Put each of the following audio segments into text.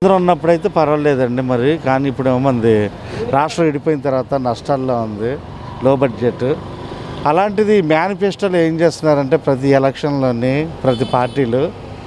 ఉన్నప్పుడైతే పర్వాలేదండి మరి, కానీ ఇప్పుడు ఏమంది రాష్ట్రం విడిపోయిన తర్వాత నష్టాల్లో ఉంది, లో బడ్జెట్. అలాంటిది మేనిఫెస్టోలో ఏం చేస్తున్నారంటే ప్రతి ఎలక్షన్లోని ప్రతి పార్టీలు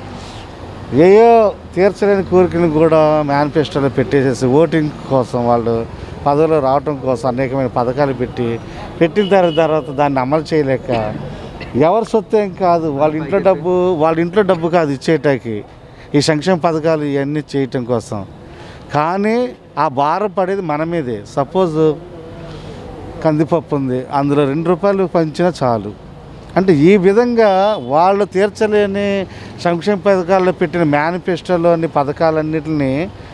ఏయో తీర్చలేని కోరికలను కూడా మేనిఫెస్టోలో పెట్టేసేసి ఓటింగ్ కోసం వాళ్ళు పదవిలో రావటం కోసం అనేకమైన పథకాలు పెట్టిన తర్వాత దాన్ని అమలు చేయలేక ఎవరి సొత్తేం కాదు, వాళ్ళ ఇంట్లో డబ్బు కాదు ఇచ్చేటానికి ఈ సంక్షేమ పథకాలు ఇవన్నీ చేయటం కోసం. కానీ ఆ భారం పడేది మన మీదే. సపోజ్ కందిపప్పు ఉంది, అందులో 2 రూపాయలు పంచినా చాలు. అంటే ఈ విధంగా వాళ్ళు తీర్చలేని సంక్షేమ పథకాల్లో పెట్టిన మేనిఫెస్టోలోని పథకాలన్నింటినీ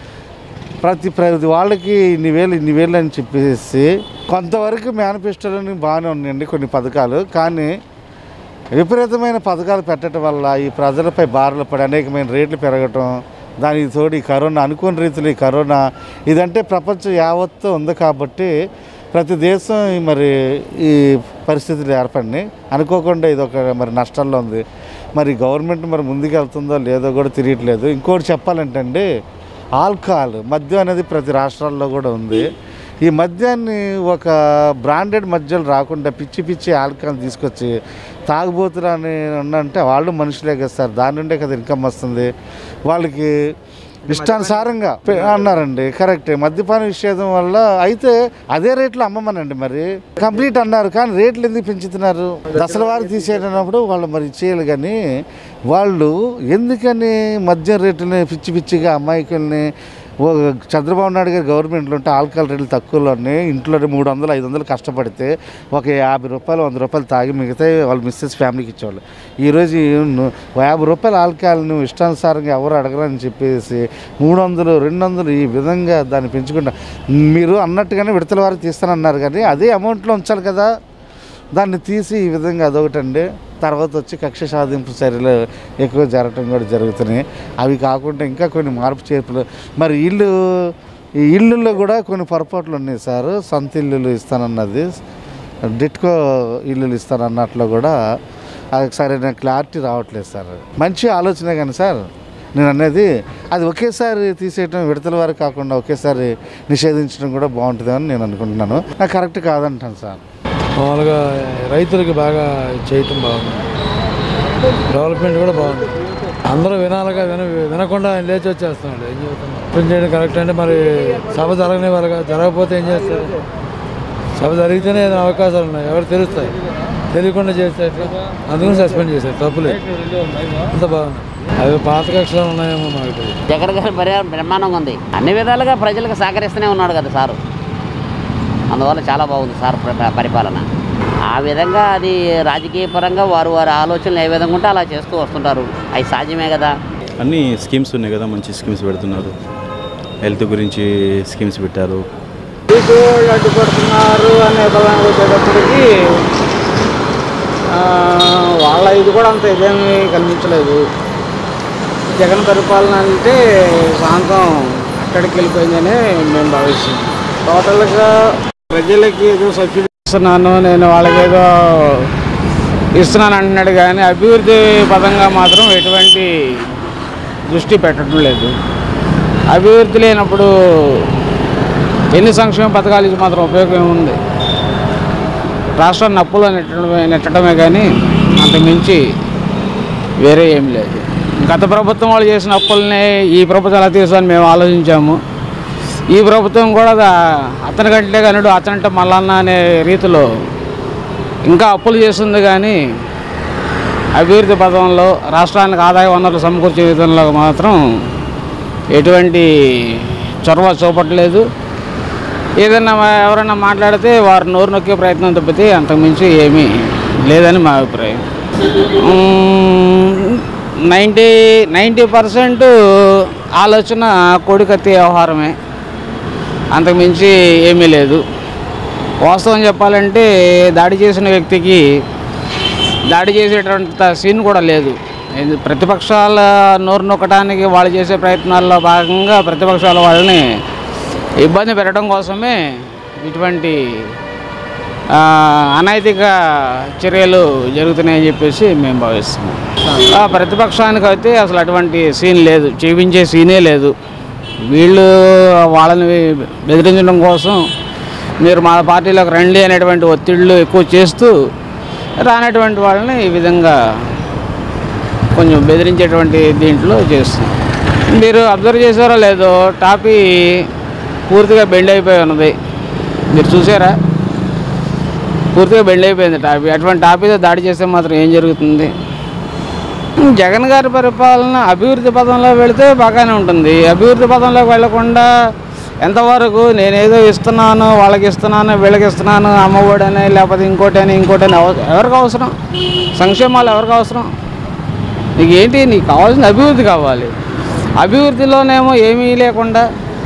ప్రతి వాళ్ళకి ఇన్ని వేలు అని చెప్పేసి కొంతవరకు మేనిఫెస్టోలోని బాగానే ఉన్నాయండి కొన్ని పథకాలు. కానీ విపరీతమైన పథకాలు పెట్టడం వల్ల ఈ ప్రజలపై బారులు పడి అనేకమైన రేట్లు పెరగటం, దానికి తోడు ఈ కరోనా, అనుకోని రీతిలో ఈ కరోనా ఇదంటే ప్రపంచం యావత్తు ఉంది కాబట్టి ప్రతి దేశం మరి ఈ పరిస్థితులు ఏర్పడినాయి. అనుకోకుండా ఇదొక మరి నష్టాల్లో ఉంది. మరి గవర్నమెంట్ మరి ముందుకు వెళ్తుందో లేదో కూడా తెలియట్లేదు. ఇంకోటి చెప్పాలంటే అండి, ఆల్కహాల్ మద్యం అనేది ప్రతి రాష్ట్రాల్లో కూడా ఉంది. ఈ మద్యాన్ని ఒక బ్రాండెడ్ మద్యాలు రాకుండా పిచ్చి ఆల్కహాల్ తీసుకొచ్చి తాగుబోతులు అని అంటే వాళ్ళు మనుషులే కదా సార్, దాని నుండే కదా ఇన్కమ్ వస్తుంది వాళ్ళకి. ఇష్టానుసారంగా అన్నారండి, కరెక్టే. మద్యపాన నిషేధం వల్ల అయితే అదే రేట్లు అమ్మమనండి మరి కంప్లీట్ అన్నారు, కానీ రేట్లు ఎందుకు పెంచుతున్నారు? దశల వారు తీసేటప్పుడు వాళ్ళు మరి ఇచ్చేయాలి, కానీ వాళ్ళు ఎందుకని మద్యం రేట్లని పిచ్చిగా అమాయకుల్ని చంద్రబాబు నాయుడు గారి గవర్నమెంట్లో ఉంటే ఆల్కహాల్ రేట్లు తక్కువలోనే ఇంట్లోనే 300-500 కష్టపడితే ఒక 50 రూపాయలు 100 రూపాయలు తాగి మిగతా వాళ్ళ మిస్సెస్ ఫ్యామిలీకి ఇచ్చేవాళ్ళు. ఈరోజు 50 రూపాయల ఆల్కహాల్ని ఇష్టానుసారంగా ఎవరు అడగరని చెప్పేసి 300, 200 ఈ విధంగా దాన్ని పెంచుకుంటా మీరు అన్నట్టుగానే విడతల వారికి తీస్తానన్నారు, కానీ అదే అమౌంట్లో ఉంచాలి కదా, దాన్ని తీసి ఈ విధంగా అదొకటండి. తర్వాత వచ్చి కక్ష సాధింపు చర్యలు ఎక్కువ జరగటం కూడా జరుగుతున్నాయి. అవి కాకుండా ఇంకా కొన్ని మార్పు చేర్పులు మరి ఈ ఇళ్ళల్లో కూడా కొన్ని పొరపాట్లు ఉన్నాయి సార్. సొంత ఇల్లులు ఇస్తానన్నది డిట్కో ఇల్లులు ఇస్తానన్నట్లో కూడా అది సరైన క్లారిటీ రావట్లేదు సార్. మంచి ఆలోచనే కానీ సార్ నేను అనేది అది ఒకేసారి తీసేయటం విడతల వారు కాకుండా ఒకేసారి నిషేధించడం కూడా బాగుంటుందని నేను అనుకుంటున్నాను. నాకు కరెక్ట్ కాదంటాను సార్. మామూలుగా రైతులకి బాగా చేయటం బాగుంది, డెవలప్మెంట్ కూడా బాగుంది. అందరూ వినకుండా లేచి వచ్చేస్తున్నాడు. ఏం చేస్తున్నాడు పని చేయడం కరెక్ట్ అంటే మరి సభ జరగని వాళ్ళగా జరగకపోతే ఏం చేస్తారు? సభ జరిగితేనే ఏదైనా అవకాశాలు ఉన్నాయి, ఎవరు తెలుస్తాయి, తెలియకుండా చేస్తే అందుకని సస్పెండ్ చేశారు, తప్పులేదు. అంత బాగుంది. అవి పాత కక్షలు ఉన్నాయేమో మాకు. జగన్ గారి బ్రహ్మాండంగా ఉంది, అన్ని విధాలుగా ప్రజలకు సహకరిస్తూనే ఉన్నాడు కదా సారు. అందువల్ల చాలా బాగుంది సార్ పరిపాలన. ఆ విధంగా అది రాజకీయ పరంగా వారి ఆలోచనలు ఏ విధంగా ఉంటే అలా చేస్తూ వస్తుంటారు, అవి సాధ్యమే కదా. అన్ని స్కీమ్స్ ఉన్నాయి కదా, మంచి స్కీమ్స్ పెడుతున్నారు. హెల్త్ గురించి స్కీమ్స్ పెట్టారు. అడ్డుపడుతున్నారు అనే పదానికి వచ్చేటప్పటికి వాళ్ళ ఇది కూడా అంత ఇదేమీ కనిపించలేదు. జగన్ పరిపాలన అంటే శాంతం అక్కడికి వెళ్ళిపోయిందని మేము భావిస్తున్నాం. టోటల్గా ప్రజలకి ఏదో సబ్సిడీ ఇస్తున్నాను, నేను వాళ్ళకి ఏదో ఇస్తున్నాను అంటున్నాడు, కానీ అభివృద్ధి పదంగా మాత్రం ఎటువంటి దృష్టి పెట్టడం లేదు. అభివృద్ధి లేనప్పుడు ఎన్ని సంక్షేమ పథకాలు ఇచ్చి మాత్రం ఉపయోగం ఏముంది? రాష్ట్రాన్ని అప్పులో నెట్టడమే కానీ అంతకుమించి వేరే ఏం లేదు. గత ప్రభుత్వం వాళ్ళు చేసిన అప్పులనే ఈ ప్రభుత్వం ఎలా తీసుకోని మేము ఆలోచించాము. ఈ ప్రభుత్వం కూడా అతని కంటే కనుడు అతనంటే మల్లన్న అనే రీతిలో ఇంకా అప్పులు చేస్తుంది, కానీ అభివృద్ధి పదంలో రాష్ట్రానికి ఆదాయ వనరులు సమకూర్చే విధంలో మాత్రం ఎటువంటి చొరవ చూపట్లేదు. ఏదన్నా ఎవరైనా మాట్లాడితే వారు నోరు నొక్కే ప్రయత్నం తప్పితే అంతకుమించి ఏమీ లేదని మా అభిప్రాయం. 90% ఆలోచన కోడికత్తి వ్యవహారమే, అంతకుమించి ఏమీ లేదు. వాస్తవం చెప్పాలంటే దాడి చేసిన వ్యక్తికి దాడి చేసేటంత సీన్ కూడా లేదు. ప్రతిపక్షాల నోరు నొక్కడానికి వాళ్ళు చేసే ప్రయత్నాల్లో భాగంగా ప్రతిపక్షాల వాళ్ళని ఇబ్బంది పెట్టడం కోసమే ఇటువంటి అనైతిక చర్యలు జరుగుతున్నాయని చెప్పేసి మేము భావిస్తున్నాం. ప్రతిపక్షానికి అయితే అసలు అటువంటి సీన్ లేదు, చూపించే సీనే లేదు. వీళ్ళు వాళ్ళని బెదిరించడం కోసం మీరు మా పార్టీలోకి రండి అనేటువంటి ఒత్తిళ్ళు ఎక్కువ చేస్తూ రానటువంటి వాళ్ళని ఈ విధంగా కొంచెం బెదిరించేటువంటి దీంట్లో చేస్తున్నారు. మీరు అబ్జర్వ్ చేశారో లేదో టాపీ పూర్తిగా బెండ్ అయిపోయి ఉన్నది, మీరు చూసారా? పూర్తిగా బెండ్ అయిపోయింది టాపీ. అటువంటి టాపీతో దాడి చేస్తే మాత్రం ఏం జరుగుతుంది? జగన్ గారి పరిపాలన అభివృద్ధి పదంలో వెళితే బాగానే ఉంటుంది. అభివృద్ధి పదంలోకి వెళ్లకుండా ఎంతవరకు నేనేదో ఇస్తున్నాను, వాళ్ళకి ఇస్తున్నాను, వీళ్ళకి ఇస్తున్నాను, అమ్మఒడని లేకపోతే ఇంకోటని ఎవరికి అవసరం? సంక్షేమాలు ఎవరికి అవసరం? నీకు ఏంటి, నీకు కావాల్సిన అభివృద్ధి కావాలి. అభివృద్ధిలోనేమో ఏమీ లేకుండా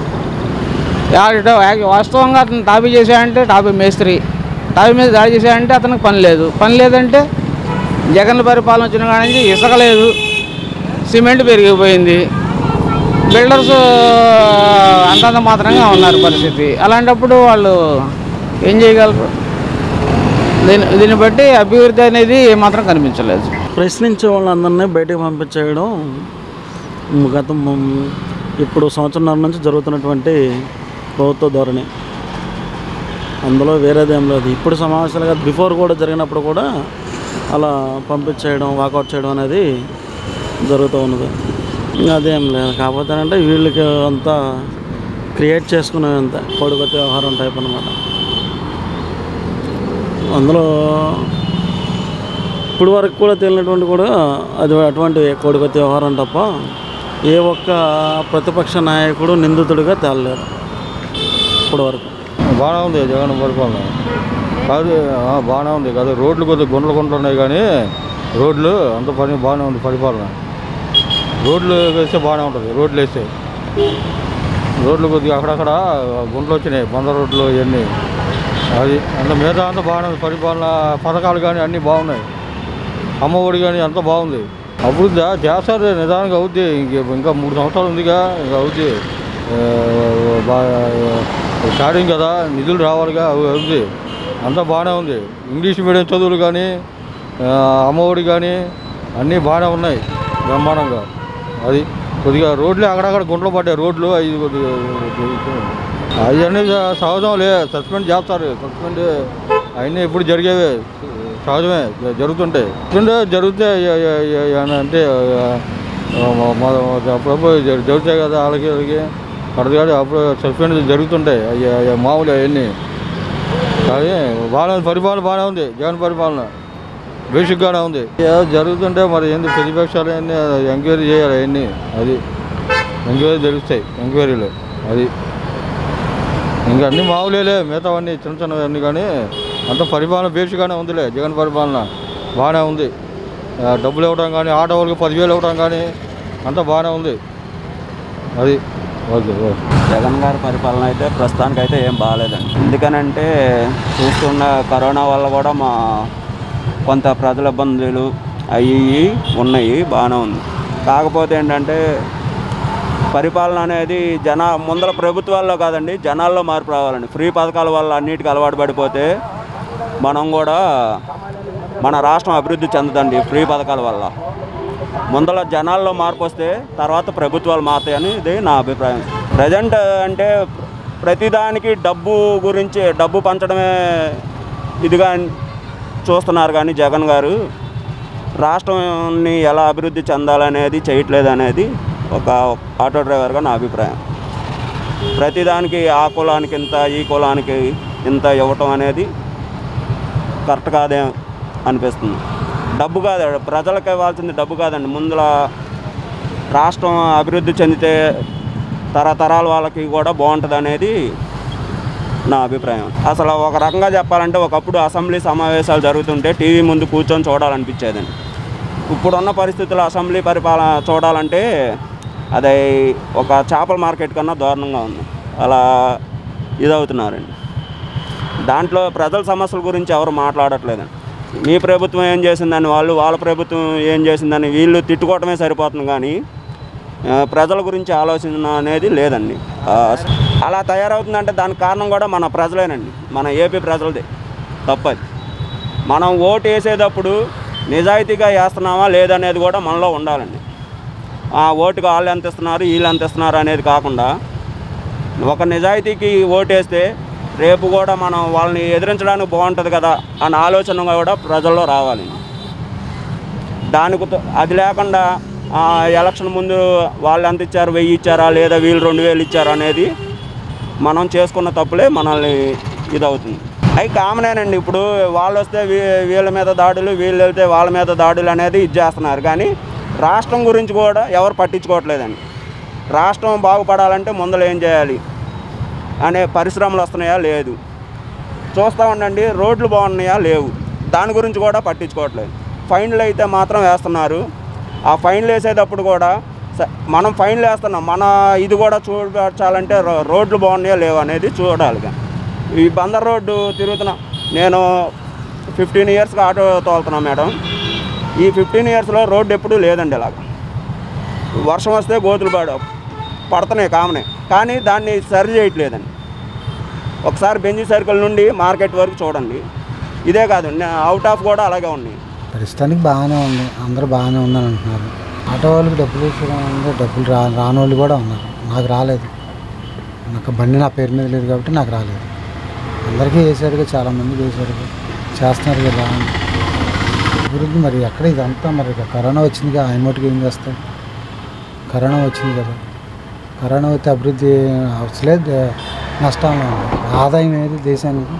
వాస్తవంగా అతను టాపీ చేశాడంటే టాపీ మేస్త్రి, టాపీ మీద దాడి చేశాడంటే అతనికి పని లేదంటే జగన్ పరిపాలన వచ్చిన కాడ నుంచి ఇసుక లేదు, సిమెంట్ పెరిగిపోయింది, బిల్డర్స్ అంతంత మాత్రంగా ఉన్నారు పరిస్థితి. అలాంటప్పుడు వాళ్ళు ఏం చేయగలరు? దీన్ని బట్టి అభివృద్ధి అనేది ఏమాత్రం కనిపించలేదు. ప్రశ్నించే వాళ్ళందరినీ బయటకు పంపించేయడం గతం ఇప్పుడు సంవత్సరంన్నర నుంచి జరుగుతున్నటువంటి ప్రభుత్వ ధోరణి. అందులో వేరేదేం లేదు. ఇప్పుడు సమావేశాలుగా బిఫోర్ కూడా జరిగినప్పుడు కూడా అలా పంపించేయడం, వాకౌట్ చేయడం అనేది జరుగుతూ ఉన్నది. ఇంకా అదేం లేదు. కాకపోతే అంటే వీళ్ళకి అంతా క్రియేట్ చేసుకునేంత కోడికొత్త వ్యవహారం టైప్ అనమాట. అందులో ఇప్పుడు వరకు కూడా తేలినటువంటి కూడా అది అటువంటి కోడికొత్త వ్యవహారం తప్ప ఏ ఒక్క ప్రతిపక్ష నాయకుడు నిందితుడిగా తేలలేరు ఇప్పటి వరకు. బాగానే ఉంది జగన్ పరిపాలన. కాదు బాగానే ఉంది కాదు, రోడ్లు కొద్దిగా గుంటలు ఉన్నాయి కానీ రోడ్లు అంత పని బాగానే ఉంది పరిపాలన. రోడ్లు వేస్తే బాగానే ఉంటుంది. రోడ్లు కొద్దిగా అక్కడక్కడ గుంటలు వచ్చినాయి, బంద రోడ్లు ఇవన్నీ. అది అంత మిగతా అంతా బాగానే ఉంది పరిపాలన. పథకాలు కానీ అన్నీ బాగున్నాయి. అమ్మఒడి కానీ అంతా బాగుంది. అభివృద్ధి చేస్తారు, నిదానంగా అవుద్ది. ఇంకా 3 సంవత్సరాలు ఉందిగా, ఇంకా అవుద్ది. స్టార్టింగ్ కదా, నిధులు రావాలిగా, అవుద్ది. అంతా బాగానే ఉంది. ఇంగ్లీష్ మీడియం చదువులు కానీ అమ్మఒడి కానీ అన్నీ బాగానే ఉన్నాయి బ్రహ్మాండంగా. అది కొద్దిగా రోడ్లే అక్కడక్కడ గుంటలు పడ్డాయి రోడ్లు. అవి కొద్దిగా అవన్నీ సహజంలే, సస్పెండ్ చేస్తారు. సస్పెండ్ అవన్నీ ఎప్పుడు జరిగేవే, సహజమే, జరుగుతుంటాయి. జరిగితే అంటే అప్పుడప్పుడు జరుగుతాయి కదా వాళ్ళకి పడదు కాదు, అప్పుడు సస్పెండ్ జరుగుతుంటాయి. అవి మామూలు అవన్నీ. కానీ బాగానే పరిపాలన బాగానే ఉంది. జగన్ పరిపాలన బేసిక్గానే ఉంది. ఏదో జరుగుతుంటే మరి ఏంది ప్రతిపక్షాలు అన్నీ ఎంక్వైరీ చేయాలి అవన్నీ. అది ఎంక్వైరీ తెలుస్తాయి, ఎంక్వైరీలు. అది ఇంకా అన్నీ మామూలేలే, మిగతావన్నీ చిన్న చిన్నవన్నీ. కానీ అంత పరిపాలన బేసిక్గానే ఉందిలే. జగన్ పరిపాలన బాగానే ఉంది. డబ్బులు ఇవ్వడం కానీ, ఆటో వాళ్ళకి 10,000 ఇవ్వడం కానీ అంతా బాగానే ఉంది. అది ఓకే. జగన్ గారి పరిపాలన అయితే ప్రస్తుతానికైతే ఏం బాగాలేదండి. ఎందుకనంటే చూస్తున్న కరోనా వల్ల కూడా కొంత ప్రజల ఇబ్బందులు అవి ఉన్నాయి, బాగానే ఉంది. కాకపోతే ఏంటంటే పరిపాలన అనేది ముందర ప్రభుత్వాల్లో కాదండి, జనాల్లో మార్పు రావాలండి. ఫ్రీ పథకాల వల్ల అన్నిటికీ అలవాటు పడిపోతే మనం కూడా మన రాష్ట్రం అభివృద్ధి చెందదండి. ఫ్రీ పథకాల వల్ల ముందర జనాల్లో మార్పు వస్తే తర్వాత ప్రభుత్వాలు మారుతాయని ఇది నా అభిప్రాయం. ప్రజెంట్ అంటే ప్రతిదానికి డబ్బు పంచడమే ఇదిగా చూస్తున్నారు. కానీ జగన్ గారు రాష్ట్రాన్ని ఎలా అభివృద్ధి చెందాలనేది చేయట్లేదు అనేది ఒక ఆటో డ్రైవర్గా నా అభిప్రాయం. ప్రతిదానికి ఆ కులానికి ఇంత, ఈ కులానికి ఇంత ఇవ్వటం అనేది కరెక్ట్ కాదే అనిపిస్తుంది. డబ్బు కాదు, ప్రజలకు ఇవ్వాల్సింది డబ్బు కాదండి. ముందుల రాష్ట్రం అభివృద్ధి చెందితే తరతరాల వాళ్ళకి కూడా బాగుంటుంది అనేది నా అభిప్రాయం. అసలు ఒక రకంగా చెప్పాలంటే ఒకప్పుడు అసెంబ్లీ సమావేశాలు జరుగుతుంటే టీవీ ముందు కూర్చొని చూడాలనిపించేదండి. ఇప్పుడున్న పరిస్థితుల్లో అసెంబ్లీ పరిపాలన చూడాలంటే అది ఒక చేపల మార్కెట్ కన్నా దారుణంగా ఉంది. అలా ఇదవుతున్నారండి. దాంట్లో ప్రజల సమస్యల గురించి ఎవరు మాట్లాడట్లేదండి. మీ ప్రభుత్వం ఏం చేసిందని వాళ్ళ ప్రభుత్వం ఏం చేసిందని వీళ్ళు తిట్టుకోవటమే సరిపోతుంది. కానీ ప్రజల గురించి ఆలోచన అనేది లేదండి. అలా తయారవుతుందంటే దానికి కారణం కూడా మన ప్రజలేనండి, మన ఏపీ ప్రజలదే తప్పది. మనం ఓటు వేసేటప్పుడు నిజాయితీగా వేస్తున్నామా లేదనేది కూడా మనలో ఉండాలండి. ఓటుకు వాళ్ళు ఎంత ఇస్తున్నారు వీళ్ళు ఎంత ఇస్తున్నారు అనేది కాకుండా ఒక నిజాయితీకి ఓటేస్తే రేపు కూడా మనం వాళ్ళని ఎదిరించడానికి బాగుంటుంది కదా అన్న ఆలోచన కూడా ప్రజల్లో రావాలి. దానికి అది లేకుండా ఎలక్షన్ ముందు వాళ్ళు ఎంత ఇచ్చారు, 1000 ఇచ్చారా లేదా వీళ్ళు 2000 ఇచ్చారా అనేది మనం చేసుకున్న తప్పులే మనల్ని ఇదవుతుంది. అవి కామనేనండి. ఇప్పుడు వాళ్ళు వస్తే వీళ్ళ మీద దాడులు, వీళ్ళు వెళ్తే వాళ్ళ మీద దాడులు అనేది ఇది చేస్తున్నారు. కానీ రాష్ట్రం గురించి కూడా ఎవరు పట్టించుకోవట్లేదండి. రాష్ట్రం బాగుపడాలంటే ముందర ఏం చేయాలి అనే పరిశ్రమలు వస్తున్నాయా లేదు, చూస్తూ ఉండండి. రోడ్లు బాగున్నాయా లేవు, దాని గురించి కూడా పట్టించుకోవట్లేదు. ఫైన్లు అయితే మాత్రం వేస్తున్నారు. ఆ ఫైన్లు వేసేటప్పుడు కూడా మనం ఫైన్లు వేస్తున్నాం, మన ఇది కూడా చూడాలంటే రోడ్లు బాగున్నాయా లేవు అనేది చూడాలి. ఈ బందర్ రోడ్డు తిరుగుతున్నా, నేను 15 ఇయర్స్గా ఆటో తోలుతున్నా మేడం. ఈ 15 ఇయర్స్లో రోడ్డు ఎప్పుడూ లేదండి. ఇలాగ వర్షం వస్తే గోతులు పడుతున్నాయి కామనే, కానీ దాన్ని సరి చేయట్లేదండి. ఒకసారి బెంజీ సర్కిల్ నుండి మార్కెట్ వరకు చూడండి. ఇదే కాదు, అవుట్ ఆఫ్ కూడా అలాగే ఉన్నాయి. ప్రస్తుతానికి బాగానే ఉంది, అందరూ బాగానే ఉందని అంటున్నారు. ఆటో వాళ్ళకి డబ్బులు ఉంది, డబ్బులు రాని వాళ్ళు కూడా ఉన్నారు. నాకు రాలేదు, నాకు బండి నా పేరు మీద లేదు కాబట్టి నాకు రాలేదు. అందరికీ వేసారుగా, చాలామందికి వేసారుగా, చేస్తున్నారు కదా అభివృద్ధి. మరి ఎక్కడ ఇదంతా మరి కరోనా వచ్చిందిగా, ఆయమోటికి ఏం చేస్తాయి? కరోనా వచ్చింది కదా, కరోనా వస్తే అభివృద్ధి అసలే నష్టాల్లో ఉంది. ఆదాయం ఏది దేశానికి?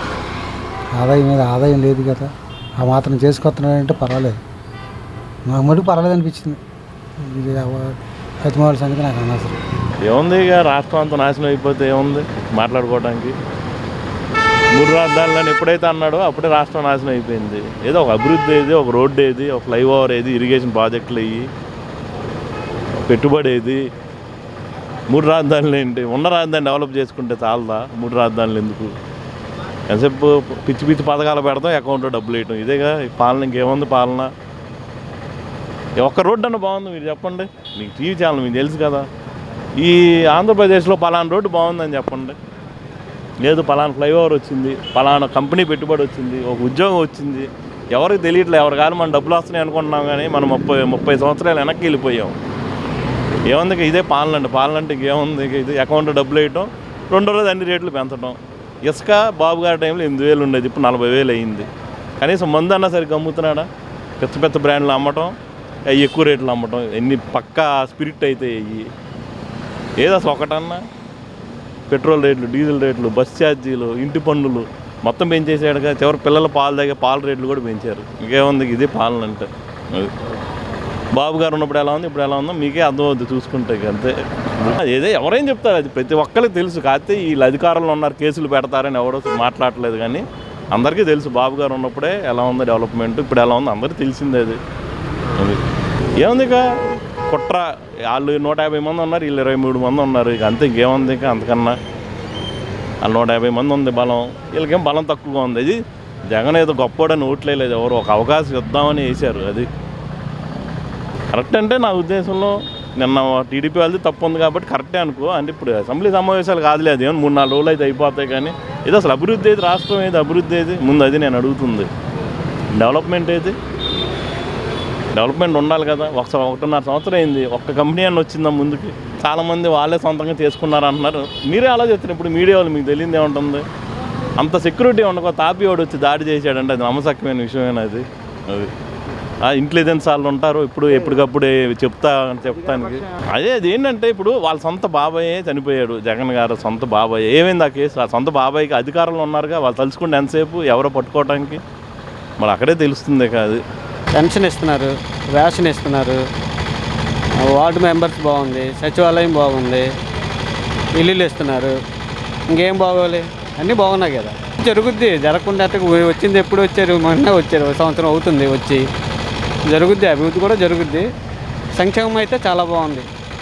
ఆదాయం లేదు కదా. ఆ మాత్రం చేసుకొస్తున్నాడంటే పర్వాలేదు, నాకు మటుకు పర్వాలేదు అనిపించింది. ఇది కతిమాల సంగతి నాకు అనవసరం. ఏముంది, ఇక రాష్ట్రం అంతా నాశనం అయిపోతే ఏముంది మాట్లాడుకోవడానికి? 3 రాజధానులని ఎప్పుడైతే అన్నాడో అప్పుడే రాష్ట్రం నాశనం అయిపోయింది. ఏదో ఒక అభివృద్ధి ఏది, ఒక రోడ్డు ఏది, ఒక ఫ్లైఓవర్ ఏది, ఇరిగేషన్ ప్రాజెక్టులు అయ్యి పెట్టుబడి ఏది? 3 రాజధానులు ఏంటి? ఉన్న రాజధాని డెవలప్ చేసుకుంటే చాలదా? 3 రాజధానులు ఎందుకు? ఎంతసేపు పిచ్చి పిచ్చి పథకాలు పెడతాం, అకౌంట్లో డబ్బులు వేయటం, ఇదేగా పాలన. ఇంకేముంది పాలన? ఒక్క రోడ్డు అన్న బాగుంది మీరు చెప్పండి. మీకు టీవీ ఛానల్ మీకు తెలుసు కదా. ఈ ఆంధ్రప్రదేశ్లో పలానా రోడ్డు బాగుందని చెప్పండి. లేదు పలానా ఫ్లైఓవర్ వచ్చింది, పలానా కంపెనీ పెట్టుబడి వచ్చింది, ఒక ఉద్యోగం వచ్చింది, ఎవరికి తెలియట్లేదు. ఎవరు కానీ మన డబ్బులు వస్తున్నాయి అనుకుంటున్నాం, కానీ మనం 30 సంవత్సరాలు వెనక్కి వెళ్ళిపోయాం. ఏముంది ఇదే పాలన అంటే? పాలన అంటే ఇంకేముంది? ఇది అకౌంట్లో డబ్బులు వేయటం, 2 రోజులు అన్ని రేట్లు పెంచడం. ఇసుక బాబు గారి టైంలో 8,000 ఉండేది, ఇప్పుడు 40,000 అయింది. కనీసం మందు అన్నా సరిగ్గా అమ్ముతున్నాడా? పెద్ద బ్రాండ్లు అమ్మటం, అవి ఎక్కువ రేట్లు అమ్మటం, ఎన్ని పక్కా స్పిరిట్ అయితే అయ్యి ఏదో అసలు ఒకటన్నా? పెట్రోల్ రేట్లు, డీజిల్ రేట్లు, బస్ ఛార్జీలు, ఇంటి పన్నులు మొత్తం పెంచేసాడుగా. చివరి పిల్లల పాల రేట్లు కూడా పెంచారు. ఇంకేముంది? ఇదే పాలన అంటే. బాబు గారు ఉన్నప్పుడు ఎలా ఉంది, ఇప్పుడు ఎలా ఉందో మీకే అర్థమవుతుంది చూసుకుంటే. అంతే. ఏదో ఎవరేం చెప్తారు, అది ప్రతి ఒక్కరికి తెలుసు. కాకపోతే వీళ్ళు అధికారంలో ఉన్నారు, కేసులు పెడతారని ఎవరో మాట్లాడలేదు. కానీ అందరికీ తెలుసు బాబు గారు ఉన్నప్పుడే ఎలా ఉంది డెవలప్మెంట్, ఇప్పుడు ఎలా ఉంది అందరికీ తెలిసిందే. అది ఏముంది ఇక కుట్ర. వాళ్ళు 150 మంది ఉన్నారు, వీళ్ళు 23 మంది ఉన్నారు. ఇక అంతే, ఇంకేముంది? ఇక అంతకన్నా వాళ్ళు 150 మంది ఉంది బలం, వీళ్ళకేం బలం తక్కువగా ఉంది. అది జగన్ ఏదో గొప్పవాడని ఓట్లేదు, ఎవరు ఒక అవకాశం ఇద్దామని వేశారు. అది కరెక్ట్ అంటే నా ఉద్దేశంలో. నిన్న టీడీపీ వాళ్ళది తప్పు ఉంది కాబట్టి కరెక్టే అనుకో. అంటే ఇప్పుడు అసెంబ్లీ సమావేశాలు కాదులే, అది 3-4 రోజులు అయితే అయిపోతాయి. కానీ ఏదో అసలు అభివృద్ధి ఏది, రాష్ట్రం ఏది, అభివృద్ధి ఏది ముందు అది నేను అడుగుతుంది. డెవలప్మెంట్ ఏది? డెవలప్మెంట్ ఉండాలి కదా. 1.5 సంవత్సరం అయింది, ఒక్క కంపెనీ అని వచ్చిందా ముందుకి? చాలామంది వాళ్ళే సొంతంగా చేసుకున్నారు అంటున్నారు. మీరే ఆలోచిస్తారు. ఇప్పుడు మీడియా వాళ్ళు మీకు తెలియదు ఏముంటుంది? అంత సెక్యూరిటీ ఉండకో తాపివాడు వచ్చి దాడి చేశాడంటే అది నమ్మశక్యమైన విషయమేనా? అది ఇంటెలిజెన్స్ వాళ్ళు ఉంటారు, ఎప్పటికప్పుడు చెప్తానికి. అది ఏంటంటే ఇప్పుడు వాళ్ళ సొంత బాబాయే చనిపోయాడు, జగన్ గారు సొంత బాబాయ్. ఏమైంది ఆ కేసు? ఆ సొంత బాబాయ్కి అధికారంలో ఉన్నారుగా, వాళ్ళు తలుచుకుంటే ఎంతసేపు ఎవరో పట్టుకోవడానికి? మరి అక్కడే తెలుస్తుంది కాదు. పెన్షన్ ఇస్తున్నారు, రేషన్ ఇస్తున్నారు, వార్డు మెంబర్స్ బాగుంది, సచివాలయం బాగుంది, ఇల్లులు ఇస్తున్నారు. ఇంకేం బాగోవాలి? అన్నీ బాగున్నాయి కదా. జరుగుద్ది, జరగకుండా వచ్చింది. ఎప్పుడు వచ్చారు? మొన్న వచ్చారు, 1 సంవత్సరం అవుతుంది వచ్చి. జరుగుద్ది, అభివృద్ధి కూడా జరుగుద్ది. సంక్షేమం అయితే చాలా బాగుంది,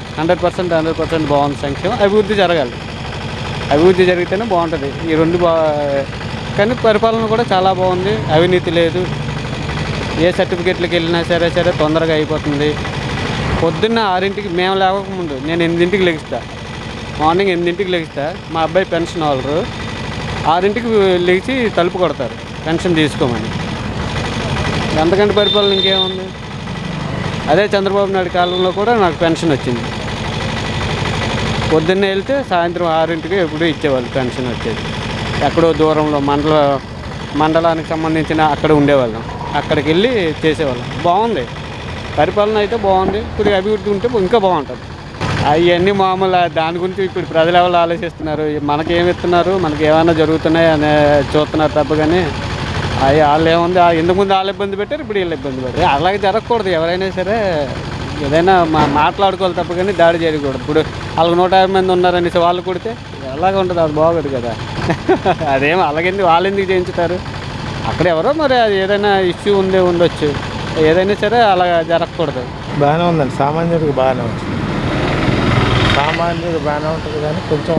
100% బాగుంది సంక్షేమం. అభివృద్ధి జరగాలి, అభివృద్ధి జరిగితేనే బాగుంటుంది. ఈ 2 కానీ పరిపాలన కూడా చాలా బాగుంది, అవినీతి లేదు. ఏ సర్టిఫికెట్లకు వెళ్ళినా సరే తొందరగా అయిపోతుంది. పొద్దున్న 6ంటికి మేము లేవకముందు నేను 8ంటికి లెగిస్తా, మార్నింగ్ 8ంటికి లెగిస్తా. మా అబ్బాయి పెన్షన్ వాళ్ళు 6ంటికి లేచి తలుపు కొడతారు పెన్షన్ తీసుకోమని. ఎంతకంటే పరిపాలన ఇంకేముంది? అదే చంద్రబాబు నాయుడు కాలంలో కూడా నాకు పెన్షన్ వచ్చింది. పొద్దున్నే వెళ్తే సాయంత్రం 6ంటికి ఎప్పుడు ఇచ్చేవాళ్ళు పెన్షన్ వచ్చేది. ఎక్కడో దూరంలో మండలానికి సంబంధించిన అక్కడ ఉండేవాళ్ళం, అక్కడికి వెళ్ళి చేసేవాళ్ళం. బాగుంది, పరిపాలన అయితే బాగుంది. ఇప్పుడు అభివృద్ధి ఉంటే ఇంకా బాగుంటుంది. అవన్నీ మామూలు, దాని గురించి ఇప్పుడు ప్రజలు ఎవరు ఆలోచిస్తున్నారు? మనకేమి ఇస్తున్నారు, మనకి ఏమైనా జరుగుతున్నాయి అనే చూస్తున్నారు తప్ప. కానీ అవి వాళ్ళు ఏముంది, ఇంతకుముందు వాళ్ళు ఇబ్బంది పెట్టారు, ఇప్పుడు వీళ్ళు ఇబ్బంది పెట్టారు. అలాగే జరగకూడదు. ఎవరైనా సరే ఏదైనా మాట్లాడుకోవాలి తప్ప, కానీ దాడి చేయకూడదు. ఇప్పుడు వాళ్ళకి 150 మంది ఉన్నారనేసి వాళ్ళు కొడితే ఎలాగ ఉంటుంది? అది బాగోదు కదా. అదేమో అలాగేంది, వాళ్ళు ఎందుకు చేయించుతారు? అక్కడ ఎవరో మరి అది ఏదైనా ఇష్యూ ఉండొచ్చు. ఏదైనా సరే అలా జరగకూడదు. బాగానే ఉందండి, సామాన్యుడికి బాగానే ఉంటుంది. సామాన్యుడు బాగానే ఉంటుంది, కానీ కొంచెం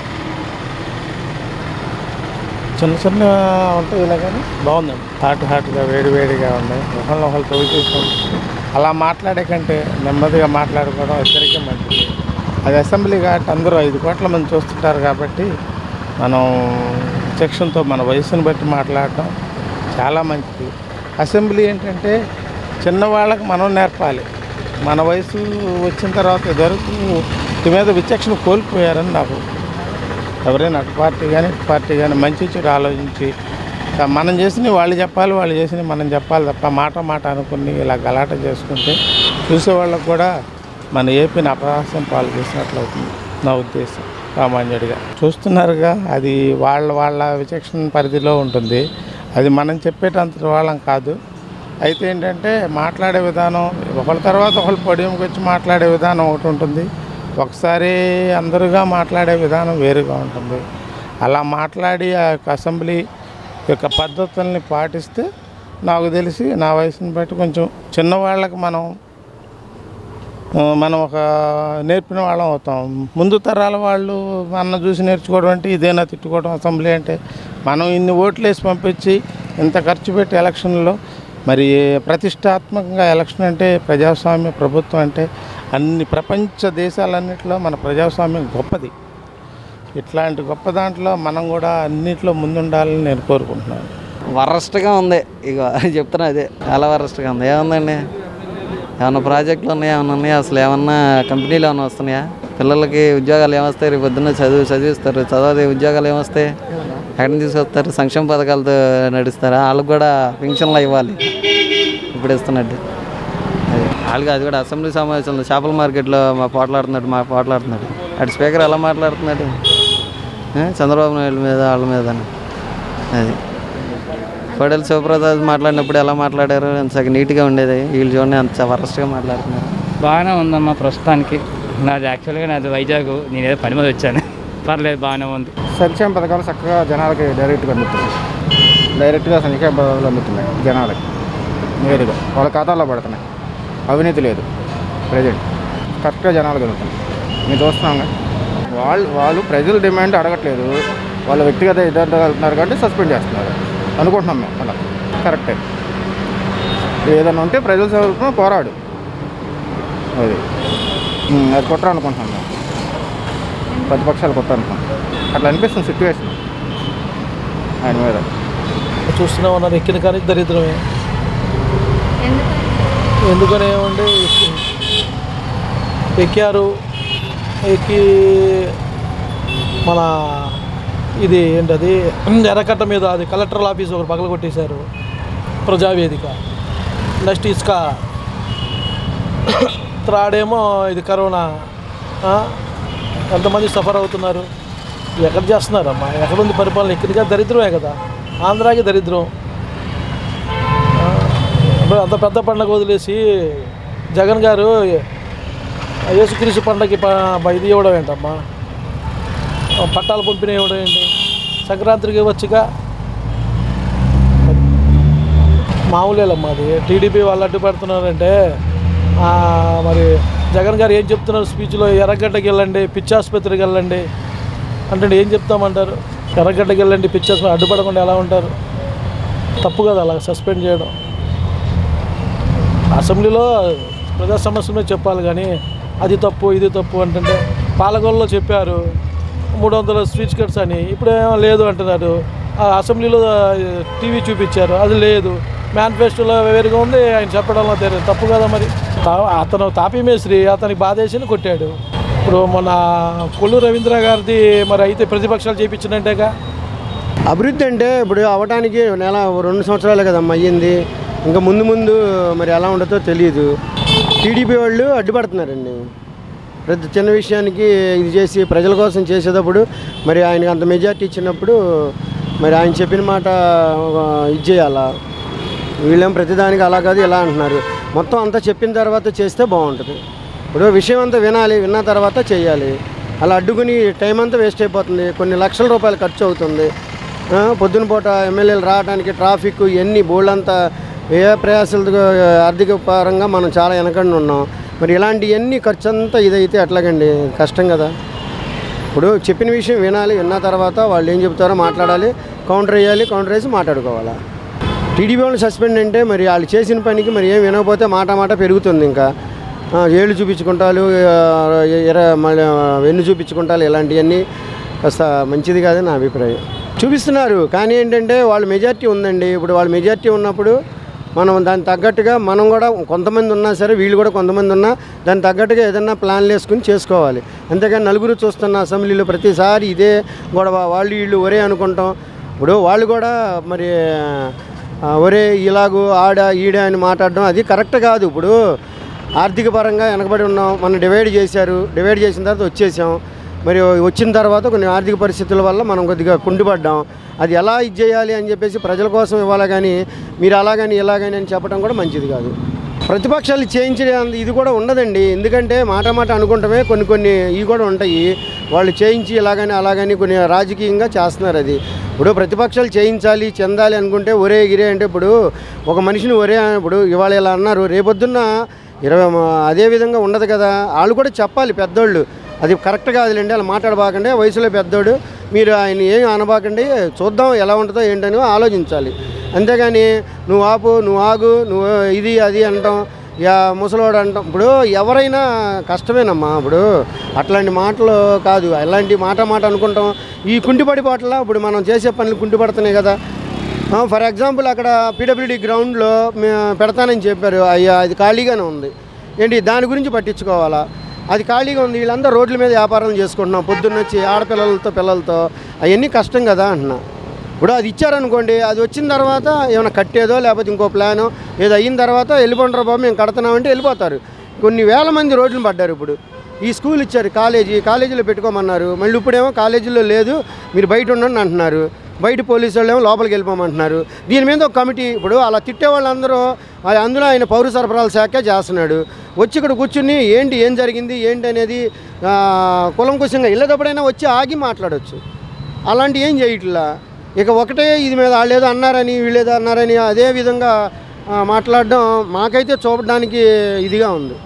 చిన్న ఉంటుంది ఇలా, కానీ బాగుందండి. హాట్గా వేడిగా ఉన్నాయి. ఒకళ్ళు తవ్వి చూసుకుంటాం. అలా మాట్లాడే కంటే నెమ్మదిగా మాట్లాడుకోవడం ఇద్దరికీ మంచిది. అది అసెంబ్లీ కాబట్టి అందరూ 5 కోట్ల మంది చూస్తుంటారు కాబట్టి మనం విచక్షణతో మన వయసును బట్టి మాట్లాడటం చాలా మంచిది. అసెంబ్లీ ఏంటంటే చిన్నవాళ్ళకి మనం నేర్పాలి. మన వయసు వచ్చిన తర్వాత ఇదివరకు వీటి మీద విచక్షణ కోల్పోయారని నాకు, ఎవరైనా అటు పార్టీ కానీ మంచి చెడు ఆలోచించి మనం చేసినవి వాళ్ళు చెప్పాలి, వాళ్ళు చేసినవి మనం చెప్పాలి తప్ప మాట అనుకుని ఇలా గలాట చేసుకుంటే చూసేవాళ్ళకు కూడా మన ఏపీని అపహాస్యం పాలు చేసినట్లు అవుతుంది నా ఉద్దేశం. సామాన్యుడిగా చూస్తున్నారుగా, అది వాళ్ళ విచక్షణ పరిధిలో ఉంటుంది. అది మనం చెప్పేటంత వాళ్ళం కాదు. అయితే ఏంటంటే మాట్లాడే విధానం, ఒకళ్ళ తర్వాత ఒకళ్ళు పోడియంకి వచ్చి మాట్లాడే విధానం ఒకటి ఉంటుంది, ఒకసారి అందరుగా మాట్లాడే విధానం వేరుగా ఉంటుంది. అలా మాట్లాడి ఆ యొక్క అసెంబ్లీ యొక్క పద్ధతుల్ని పాటిస్తే నాకు తెలిసి నా వయసుని బట్టి కొంచెం చిన్నవాళ్ళకి మనం ఒక నేర్పిన వాళ్ళం అవుతాం. ముందు తరాల వాళ్ళు మన చూసి నేర్చుకోవడం అంటే ఇదేనా తిట్టుకోవడం అసెంబ్లీ అంటే. మనం ఇన్ని ఓట్లు వేసి పంపించి ఇంత ఖర్చు పెట్టి ఎలక్షన్లో, మరి ప్రతిష్టాత్మకంగా ఎలక్షన్ అంటే ప్రజాస్వామ్య ప్రభుత్వం అంటే అన్ని ప్రపంచ దేశాలన్నింటిలో మన ప్రజాస్వామ్యం గొప్పది. ఇట్లాంటి గొప్ప దాంట్లో మనం కూడా అన్నింటిలో ముందుండాలని నేను కోరుకుంటున్నాను. వరస్ట్గా ఉంది, ఇక చెప్తున్నా అదే, చాలా వరస్ట్గా ఉంది. ఏముందండి, ఏమన్నా ప్రాజెక్టులు ఉన్నాయా, అసలు ఏమన్నా కంపెనీలు ఏమైనా వస్తున్నాయా? పిల్లలకి ఉద్యోగాలు ఏమొస్తాయి? రేపు పొద్దున్న చదివిస్తారు, చదవదే ఉద్యోగాలు ఏమొస్తాయి? ఎక్కడిని తీసుకొస్తారు? సంక్షేమ పథకాలతో నడుస్తారా? వాళ్ళకి కూడా పెన్షన్లు ఇవ్వాలి ఇప్పుడు ఇస్తున్నట్టు. వాళ్ళకి అది కూడా అసెంబ్లీ సమావేశంలో చేపల మార్కెట్లో పోట్లాడుతున్నాడు. అటు స్పీకర్ ఎలా మాట్లాడుతున్నాడు చంద్రబాబు నాయుడు మీద, వాళ్ళ మీద. అది కోడెల శివప్రసాద్ మాట్లాడినప్పుడు ఎలా మాట్లాడారు, అంత నీట్గా ఉండేది. వీళ్ళు చూడండి అంత వరస్ట్గా మాట్లాడుతున్నారు. బాగానే ఉందమ్మా ప్రస్తుతానికి. నాది వైజాగ్, నేనేదో పని మీద వచ్చాను. పర్లేదు, బాగానే ఉంది. సంక్షేమ పథకాలు చక్కగా జనాలకి డైరెక్ట్గా అందుతున్నాయి. సంక్షేమ పథకాలు అందుతున్నాయి జనాలకి నేరుగా వాళ్ళ ఖాతాల్లో పడుతున్నాయి. అవినీతి లేదు. ప్రజెంట్ కరెక్ట్గా జనాలకు అందుతున్నాయి. మేము చూస్తున్నాం. వాళ్ళు ప్రజల డిమాండ్ అడగట్లేదు, వాళ్ళ వ్యక్తిగత ఇద్దరు వెళ్తున్నారు కాబట్టి సస్పెండ్ చేస్తున్నారు అనుకుంటున్నాం మేము. అలా కరెక్టే. ఏదైనా ఉంటే ప్రజల తరపున పోరాడు, అది కుట్ర అనుకుంటున్నాం మేము. ప్రతిపక్షాలు కుట్ర అనుకుంటున్నాం. అట్లా అనిపిస్తుంది సిచ్యువేషన్ ఆయన మీద. చూస్తూనే ఉన్నారు, ఎక్కిన కానీ దరిద్రమే. ఎందుకని ఏమండి, ఎక్కి మన ఇది ఏంటది ఎర్రకట్ట మీద అది కలెక్టర్ ఆఫీస్ ఒకటి పగల కొట్టేశారు, ప్రజావేదిక. నెక్స్ట్ ఇసుక, త్రాడేమో ఇది కరోనా. ఎంతమంది సఫర్ అవుతున్నారు. ఎక్కడ చేస్తున్నారమ్మా? ఎక్కడుంది పరిపాలన? ఇక్కడిగా దరిద్రమే కదా, ఆంధ్రాకి దరిద్రం. అంత పెద్ద పండగ వదిలేసి జగన్ గారు యేసుక్రీస్తు పండగకి ఇది ఇవ్వడం ఏంటమ్మా? పట్టాలు పంపిణీ ఇవ్వడం ఏంటి? సంక్రాంతికి వచ్చిగా మామూలేలమ్మా. అది టీడీపీ వాళ్ళు అడ్డుపడుతున్నారంటే మరి జగన్ గారు ఏం చెప్తున్నారు స్పీచ్లో? ఎర్రగడ్డకి వెళ్ళండి, పిచ్చి ఆసుపత్రికి వెళ్ళండి అంటే ఏం చెప్తామంటారు? ఎర్రగడ్డకి వెళ్ళండి, పిచ్చి ఆసుపత్రి అడ్డుపడకుండా ఎలా ఉంటారు? తప్పు కదా అలా సస్పెండ్ చేయడం. అసెంబ్లీలో ప్రజా సమస్యల మీద చెప్పాలి, కానీ అది తప్పు ఇది తప్పు అంటే పాలకొల్లో చెప్పారు 300 స్పీచ్ కట్స్ అని, ఇప్పుడు ఏమో లేదు అంటున్నారు. అసెంబ్లీలో టీవీ చూపించారు, అది లేదు. మేనిఫెస్టోలో వేరుగా ఉంది, ఆయన చెప్పడంలో తెలియదు. తప్పు కదా మరి. అతను తాపీ మేస్త్రి, అతనికి బాధేసి కొట్టాడు. ఇప్పుడు మన కొల్లు రవీంద్ర గారిది మరి అయితే ప్రతిపక్షాలు చేయించినట్టేగా. అభివృద్ధి అంటే ఇప్పుడు అవడానికి 2 సంవత్సరాలే కదమ్మా అయ్యింది. ఇంకా ముందు ముందు మరి ఎలా ఉండదో తెలియదు. టీడీపీ వాళ్ళు అడ్డుపడుతున్నారండి ప్రతి చిన్న విషయానికి. ఇది చేసి ప్రజల కోసం చేసేటప్పుడు మరి ఆయనకి అంత మెజార్టీ ఇచ్చినప్పుడు మరి ఆయన చెప్పిన మాట ఇది చేయాలా. వీళ్ళేం ప్రతిదానికి అలా కాదు ఇలా అంటున్నారు. మొత్తం అంతా చెప్పిన తర్వాత చేస్తే బాగుంటుంది. ఇప్పుడు విషయం అంతా వినాలి, విన్న తర్వాత చేయాలి. అలా అడ్డుకుని టైం అంతా వేస్ట్ అయిపోతుంది. కొన్ని లక్షల రూపాయలు ఖర్చు అవుతుంది. పొద్దున పూట ఎమ్మెల్యేలు రావడానికి ట్రాఫిక్ ఎన్ని బోళ్ళంతా ఏ ప్రయాసాలతో ఆర్థిక పరంగా మనం చాలా వెనకండి ఉన్నాం. మరి ఇలాంటివన్నీ ఖర్చు అంతా ఇదైతే ఎట్లాగండి, కష్టం కదా. ఇప్పుడు చెప్పిన విషయం వినాలి, విన్న తర్వాత వాళ్ళు ఏం చెప్తారో మాట్లాడాలి, కౌంటర్ వేయాలి, కౌంటర్ వేసి మాట్లాడుకోవాలా. టీడీపీ వాళ్ళు సస్పెండ్ అంటే మరి వాళ్ళు చేసిన పనికి మరి ఏం వినకపోతే మాట పెరుగుతుంది. ఇంకా ఏళ్ళు చూపించుకుంటారు, మళ్ళీ వెన్ను చూపించుకుంటారు. ఇలాంటివన్నీ కాస్త మంచిది కాదని నా అభిప్రాయం. చూపిస్తున్నారు కానీ ఏంటంటే వాళ్ళు మెజార్టీ ఉందండి. ఇప్పుడు వాళ్ళు మెజార్టీ ఉన్నప్పుడు మనం దానికి తగ్గట్టుగా మనం కూడా కొంతమంది ఉన్నా సరే, వీళ్ళు కూడా కొంతమంది ఉన్నా దానికి తగ్గట్టుగా ఏదన్నా ప్లాన్లు వేసుకుని చేసుకోవాలి. అంతేగాని నలుగురు చూస్తున్న అసెంబ్లీలో ప్రతిసారి ఇదే గొడవ, వాళ్ళు వీళ్ళు ఒరే అనుకుంటాం. ఇప్పుడు వాళ్ళు కూడా మరి ఒరే ఇలాగూ ఆడ ఈడ అని మాట్లాడడం అది కరెక్ట్ కాదు. ఇప్పుడు ఆర్థిక పరంగా వెనకబడి ఉన్నాం, మనం డివైడ్ చేశారు, డివైడ్ చేసిన తర్వాత వచ్చేసాం. మరి వచ్చిన తర్వాత కొన్ని ఆర్థిక పరిస్థితుల వల్ల మనం కొద్దిగా కుండిపడ్డాం. అది ఎలా ఇది చేయాలి అని చెప్పేసి ప్రజల కోసం ఇవ్వాలి కానీ మీరు అలాగని ఇలాగని అని చెప్పడం కూడా మంచిది కాదు. ప్రతిపక్షాలు చేయించే ఇది కూడా ఉండదండి. ఎందుకంటే మాట అనుకుంటమే కొన్ని ఇవి కూడా ఉంటాయి. వాళ్ళు చేయించి ఇలాగని అలాగని కొన్ని రాజకీయంగా చేస్తున్నారు. అది ఇప్పుడు ప్రతిపక్షాలు చేయించాలి చెందాలి అనుకుంటే ఒరే గిరే అంటే ఇప్పుడు ఒక మనిషిని ఒరే ఇప్పుడు ఇవాళ ఇలా అన్నారు, రేపొద్దున్న 20 అదే విధంగా ఉండదు కదా. వాళ్ళు కూడా చెప్పాలి పెద్దోళ్ళు, అది కరెక్ట్ కాదులేండి అలా మాట్లాడబాకండి, వయసులో పెద్దోడు మీరు ఆయన ఏం అనబాకండి, చూద్దాం ఎలా ఉంటుందో ఏంటని ఆలోచించాలి. అంతేగాని నువ్వు ఆపు, నువ్వు ఆగు, నువ్వు ఇది అది అంటాం, ముసలోడు అంటాం. ఇప్పుడు ఎవరైనా కష్టమేనమ్మా. ఇప్పుడు అట్లాంటి మాటలు కాదు, అలాంటి మాట అనుకుంటాం. ఈ కుంటిపడిపోట్ల ఇప్పుడు మనం చేసే పనులు కుంటిపడుతున్నాయి కదా. ఫర్ ఎగ్జాంపుల్ అక్కడ పీడబ్ల్యూడీ గ్రౌండ్లో పెడతానని చెప్పారు, అయ్యా అది ఖాళీగానే ఉంది ఏంటి, దాని గురించి పట్టించుకోవాలా. అది ఖాళీగా ఉంది, వీళ్ళందరూ రోడ్ల మీద వ్యాపారం చేసుకుంటున్నాం పొద్దున్న వచ్చి పిల్లలతో అవన్నీ కష్టం కదా అంటున్నా. ఇప్పుడు అది ఇచ్చారనుకోండి, అది వచ్చిన తర్వాత ఏమైనా కట్టేదో లేకపోతే ఇంకో ప్లానో ఏదో అయిన తర్వాత వెళ్ళిపోంటారు బాబు మేము కడుతున్నామంటే వెళ్ళిపోతారు. కొన్ని వేల మంది రోడ్లు పడ్డారు. ఇప్పుడు ఈ స్కూల్ ఇచ్చారు, కాలేజీలో పెట్టుకోమన్నారు, మళ్ళీ ఇప్పుడేమో కాలేజీలో లేదు మీరు బయట ఉండండి అంటున్నారు. బయట పోలీసు వాళ్ళు ఏమో లోపలికి వెళ్ళిపోమంటున్నారు. దీని మీద ఒక కమిటీ, ఇప్పుడు అలా తిట్టే వాళ్ళందరూ అందులో ఆయన పౌర సరఫరాల శాఖ చేస్తున్నాడు. వచ్చి ఇక్కడ కూర్చుని ఏం జరిగింది ఏంటి అనేది కులంకుశంగా వెళ్ళేటప్పుడైనా వచ్చి ఆగి మాట్లాడవచ్చు. అలాంటి ఏం చేయట్లా. ఇక ఒకటే ఇది మీద వాళ్ళు ఏదో అన్నారని వీళ్ళేదో అన్నారని అదే విధంగా మాట్లాడడం మాకైతే చూపడానికి ఇదిగా ఉంది.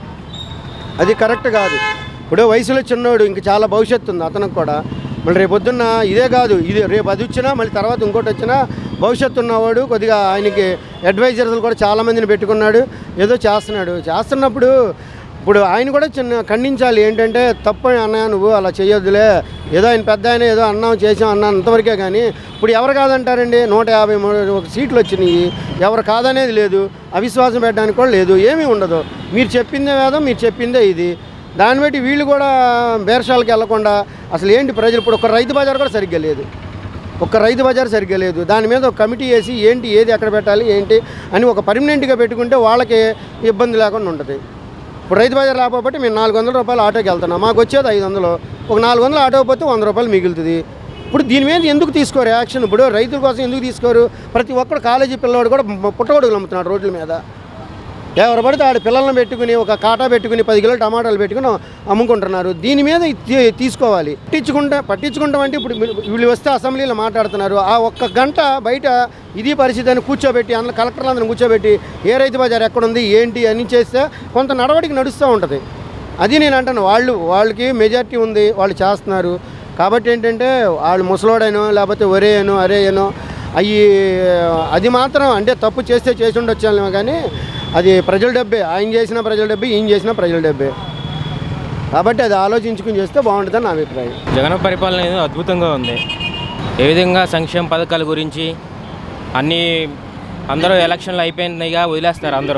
అది కరెక్ట్ కాదు. ఇప్పుడు వయసులో చిన్నోడు ఇంక చాలా భవిష్యత్తు ఉంది అతనికి కూడా. మళ్ళీ రేపొద్దున్న ఇదే కాదు, ఇది రేపు అది వచ్చినా మళ్ళీ తర్వాత ఇంకోటి వచ్చినా భవిష్యత్తు ఉన్నవాడు కొద్దిగా ఆయనకి అడ్వైజర్లు కూడా చాలామందిని పెట్టుకున్నాడు, ఏదో చేస్తున్నప్పుడు ఇప్పుడు ఆయన కూడా ఖండించాలి. ఏంటంటే తప్పు అన్నయ్య నువ్వు అలా చేయొద్దులే, ఏదో ఆయన పెద్ద ఆయన ఏదో చేసాం అన్నా అంతవరకే. కానీ ఇప్పుడు ఎవరు కాదంటారండి, 153 సీట్లు వచ్చినాయి, ఎవరు కాదనేది లేదు, అవిశ్వాసం పెట్టడానికి కూడా లేదు, ఏమీ ఉండదు. మీరు చెప్పిందే వేదం, మీరు చెప్పిందే ఇది. దాన్ని బట్టి వీళ్ళు కూడా బేరశాలకు వెళ్లకుండా అసలు ఏంటి ప్రజలు ఇప్పుడు ఒక రైతు బజార్ కూడా సరిగ్గా లేదు, దాని మీద ఒక కమిటీ వేసి ఏది ఎక్కడ పెట్టాలి ఏంటి అని ఒక పర్మనెంట్గా పెట్టుకుంటే వాళ్ళకి ఇబ్బంది లేకుండా ఉంటుంది. ఇప్పుడు రైతు బజార్ లేకపోతే మేము 400 రూపాయలు ఆటోకి వెళ్తున్నాం, మాకు వచ్చేది 500, ఒక 400 ఆటో పోతే 100 రూపాయలు మిగులుతుంది. ఇప్పుడు దీని మీద ఎందుకు తీసుకోరు యాక్షన్? ఇప్పుడు రైతుల కోసం ఎందుకు తీసుకోరు? ప్రతి ఒక్కరు కాలేజీ పిల్లవాడు కూడా పుట్టగొడుగులు అమ్ముతున్నాడు రోడ్ల మీద. ఎవరు పడితే ఆడ పిల్లలను పెట్టుకుని ఒక కాటా పెట్టుకుని 10 కిలోలు టమాటాలు పెట్టుకుని అమ్ముకుంటున్నారు. దీని మీద తీసుకోవాలి. పట్టించుకుంటామంటే ఇప్పుడు వీళ్ళు వస్తే అసెంబ్లీలో మాట్లాడుతున్నారు, ఆ ఒక్క గంట బయట ఇది పరిస్థితి అని కూర్చోబెట్టి అందులో కలెక్టర్లందరిని కూర్చోబెట్టి ఏ రైతు బజార్ ఎక్కడుంది ఏంటి అని చేస్తే కొంత నడవడికి నడుస్తూ ఉంటుంది. అది నేను అంటాను, వాళ్ళకి మెజార్టీ ఉంది, వాళ్ళు చేస్తున్నారు. కాబట్టి ఏంటంటే వాళ్ళు ముసలోడైనో లేకపోతే ఒరేనో అరేనో అది మాత్రం అంటే తప్పు చేస్తే చేసి ఉండొచ్చాను కానీ అది ప్రజల డబ్బే, ఆయన చేసిన ప్రజల డబ్బే, ఈయన చేసిన ప్రజల డబ్బే. కాబట్టి అది ఆలోచించుకుని చేస్తే బాగుంటుందని నా అభిప్రాయం. జగన్ పరిపాలన అనేది అద్భుతంగా ఉంది. ఏ విధంగా సంక్షేమ పథకాల గురించి అందరూ ఎలక్షన్లు అయిపోయినాయిగా వదిలేస్తారు అందరూ.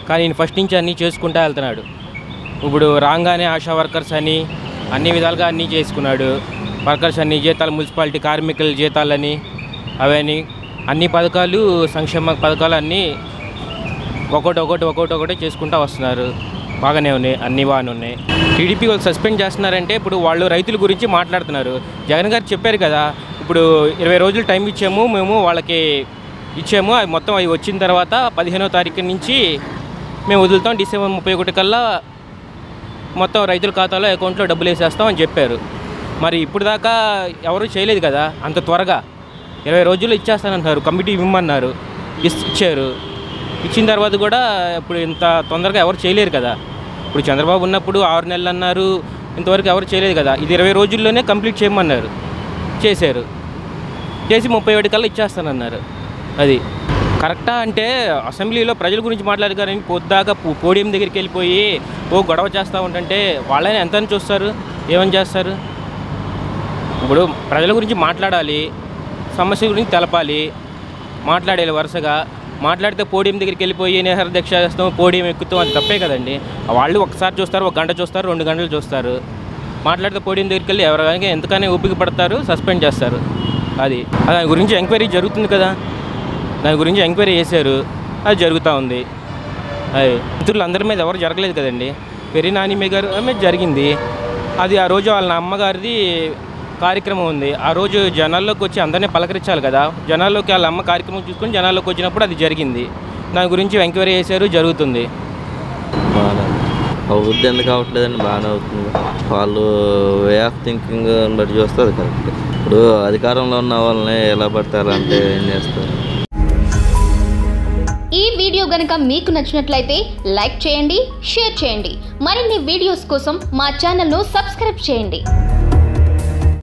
కానీ ఈయన ఫస్ట్ నుంచి అన్నీ చేసుకుంటూ వెళ్తున్నాడు. ఇప్పుడు రాగానే ఆశా వర్కర్స్ అని అన్ని విధాలుగా అన్నీ చేసుకున్నాడు. వర్కర్స్ అన్ని జీతాలు, మున్సిపాలిటీ కార్మికుల జీతాలని అవన్నీ అన్ని పథకాలు, సంక్షేమ పథకాలు అన్నీ ఒక్కొక్కటి చేసుకుంటూ వస్తున్నారు. బాగానే ఉన్నాయి, అన్నీ బాగానే ఉన్నాయి. టీడీపీ వాళ్ళు సస్పెండ్ చేస్తున్నారంటే ఇప్పుడు వాళ్ళు రైతుల గురించి మాట్లాడుతున్నారు. జగన్ గారు చెప్పారు కదా, ఇప్పుడు 20 రోజులు టైం ఇచ్చాము మేము వాళ్ళకి ఇచ్చాము, అవి మొత్తం అవి వచ్చిన తర్వాత 15వ తారీఖు నుంచి మేము వదులుతాం, డిసెంబర్ 31 కల్లా మొత్తం రైతుల ఖాతాలో అకౌంట్లో డబ్బులు వేసేస్తాం అని చెప్పారు. మరి ఇప్పుడు దాకా ఎవరు చేయలేదు కదా అంత త్వరగా. 20 రోజుల్లో ఇచ్చేస్తానంటున్నారు, కమిటీ ఇవ్వమన్నారు, ఇచ్చారు. ఇచ్చిన తర్వాత కూడా ఇప్పుడు ఇంత తొందరగా ఎవరు చేయలేరు కదా. ఇప్పుడు చంద్రబాబు ఉన్నప్పుడు 6 నెలలు అన్నారు, ఇంతవరకు ఎవరు చేయలేదు కదా. ఇది 20 రోజుల్లోనే కంప్లీట్ చేయమన్నారు, చేశారు. చేసి 31 కల్లా ఇచ్చేస్తానన్నారు. అది కరెక్టా అంటే అసెంబ్లీలో ప్రజల గురించి మాట్లాడారు కానీ పొద్దాకా పోడియం దగ్గరికి వెళ్ళిపోయి గొడవ చేస్తూ ఉంటుంటే వాళ్ళని ఎంతని చూస్తారు, ఏమని చేస్తారు? ఇప్పుడు ప్రజల గురించి మాట్లాడాలి, సమస్య గురించి తెలపాలి, మాట్లాడాలి వరుసగా. మాట్లాడితే పోడియం దగ్గరికి వెళ్ళిపోయి నిరసన దీక్ష చేస్తాం, పోడియం ఎక్కుతాం, అది తప్పే కదండి. వాళ్ళు ఒకసారి చూస్తారు, 1 గంట చూస్తారు, 2 గంటలు చూస్తారు. మాట్లాడితే పోడియం దగ్గరికి వెళ్ళి ఎవరికైనా ఎంతకనే ఓపిక పడతారు, సస్పెండ్ చేస్తారు. అది దాని గురించి ఎంక్వైరీ జరుగుతుంది కదా, దాని గురించి ఎంక్వైరీ చేశారు, అది జరుగుతూ ఉంది. అది మిత్రులు అందరి మీద ఎవరు జరగలేదు కదండి. పెరి నాని గారు మీద జరిగింది. అది ఆ రోజు వాళ్ళ అమ్మగారిది కార్యక్రమం ఉంది. ఆ రోజు జనాల్లోకి వచ్చి అందరినీ పలకరించాలి కదా. జనాల్లోకి వాళ్ళ అమ్మ కార్యక్రమం చూసుకొని జనాల్లోకి వచ్చినప్పుడు అది జరిగింది. దాని గురించి ఎంక్వైరీ చేశారు, జరుగుతుంది. బాగా అభివృద్ధి ఎందుకు అవ్వట్లేదండి, బాగానే అవుతుంది. వాళ్ళు వే ఆఫ్ థింకింగ్ బట్టి చూస్తే అది కరెక్ట్. ఇప్పుడు అధికారంలో ఉన్న వాళ్ళని ఎలా పడతారంటే ఏం చేస్తారు? ఈ వీడియో గనుక మీకు నచ్చినట్లయితే లైక్ చేయండి, షేర్ చేయండి. మరిన్ని వీడియోస్ కోసం మా ఛానల్ను సబ్స్క్రైబ్ చేయండి.